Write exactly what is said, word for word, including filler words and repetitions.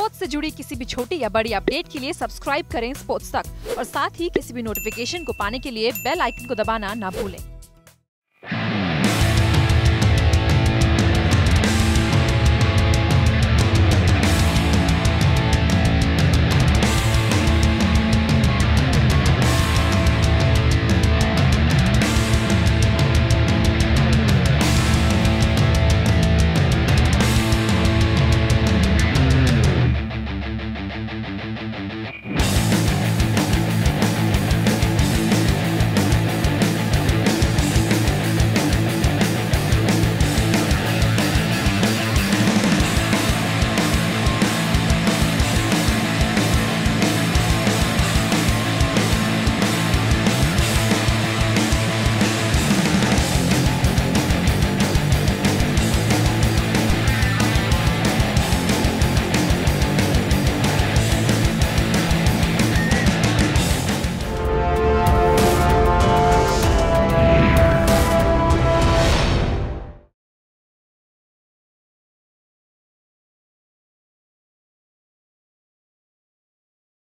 Sports से जुड़ी किसी भी छोटी या बड़ी अपडेट के लिए सब्सक्राइब करें स्पोर्ट्स तक और साथ ही किसी भी नोटिफिकेशन को पाने के लिए बेल आइकन को दबाना ना भूलें।